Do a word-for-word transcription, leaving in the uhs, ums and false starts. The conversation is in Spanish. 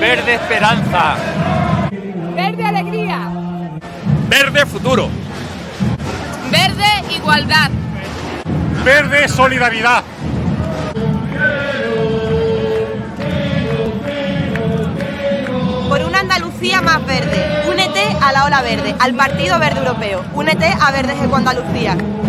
Verde esperanza. Verde alegría. Verde futuro. Verde igualdad. Verde solidaridad. Por una Andalucía más verde. Únete a la Ola Verde, al Partido Verde Europeo. Únete a Verdes Eco Andalucía.